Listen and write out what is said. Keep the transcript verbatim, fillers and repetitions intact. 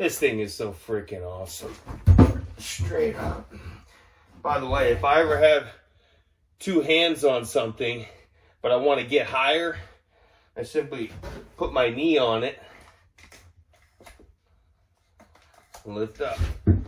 This thing is so freaking awesome. Straight up. By the way, if I ever have two hands on something, but I want to get higher, I simply put my knee on it and lift up.